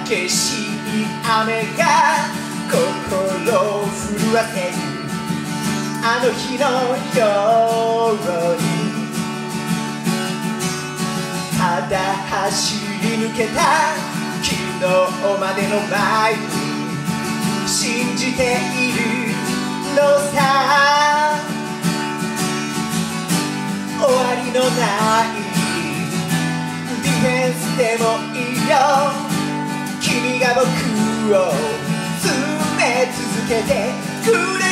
激しい雨が心を震わせるあの日のようにただ走り抜けた昨日までの前に信じているのさ終わりのないディフェンスでもいいよ君が僕を詰め続けてくれ